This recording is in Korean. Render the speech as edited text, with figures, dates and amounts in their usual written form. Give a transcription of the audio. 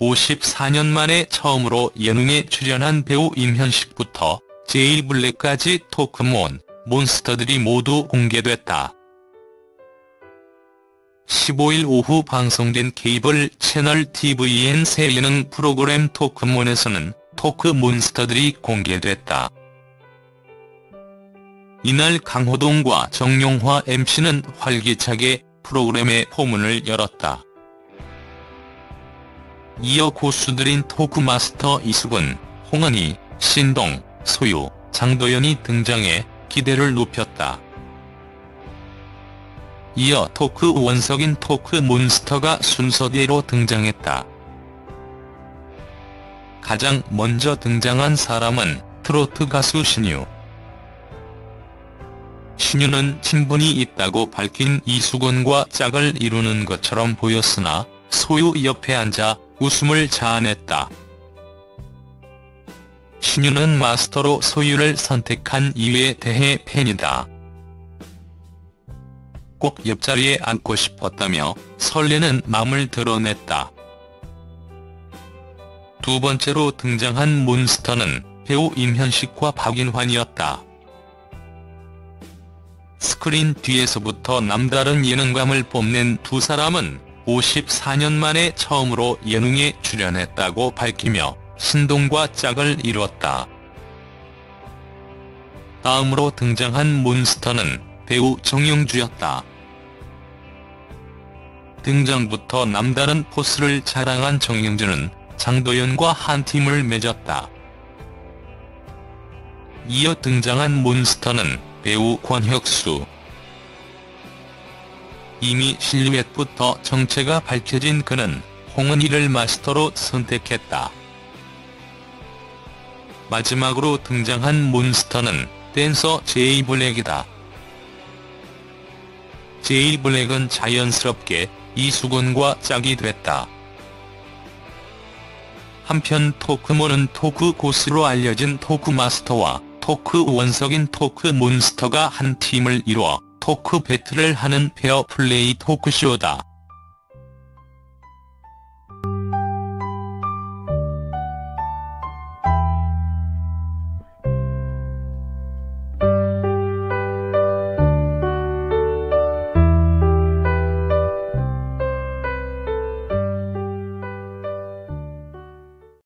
54년 만에 처음으로 예능에 출연한 배우 임현식부터 제이블랙까지 토크몬 몬스터들이 모두 공개됐다. 15일 오후 방송된 케이블 채널 tvN 새 예능 프로그램 토크몬에서는 토크몬스터들이 공개됐다. 이날 강호동과 정용화 MC는 활기차게 프로그램의 포문을 열었다. 이어 고수들인 토크마스터 이수근, 홍은희, 신동, 소유, 장도연이 등장해 기대를 높였다. 이어 토크 원석인 토크몬스터가 순서대로 등장했다. 가장 먼저 등장한 사람은 트로트 가수 신유. 신유는 친분이 있다고 밝힌 이수근과 짝을 이루는 것처럼 보였으나 소유 옆에 앉아 웃음을 자아냈다. 신유는 마스터로 소유를 선택한 이유에 대해 팬이다. 꼭 옆자리에 앉고 싶었다며 설레는 마음을 드러냈다. 두 번째로 등장한 몬스터는 배우 임현식과 박인환이었다. 스크린 뒤에서부터 남다른 예능감을 뽐낸 두 사람은 54년 만에 처음으로 예능에 출연했다고 밝히며 신동과 짝을 이뤘다. 다음으로 등장한 몬스터는 배우 정영주였다. 등장부터 남다른 포스를 자랑한 정영주는 장도연과 한 팀을 맺었다. 이어 등장한 몬스터는 배우 권혁수. 이미 실루엣부터 정체가 밝혀진 그는 홍은희를 마스터로 선택했다. 마지막으로 등장한 몬스터는 댄서 제이블랙이다. 제이블랙은 자연스럽게 이수근과 짝이 됐다. 한편 토크몬은 토크 고수로 알려진 토크마스터와 토크 원석인 토크몬스터가 한 팀을 이루어 토크 배틀을 하는 페어플레이 토크쇼다.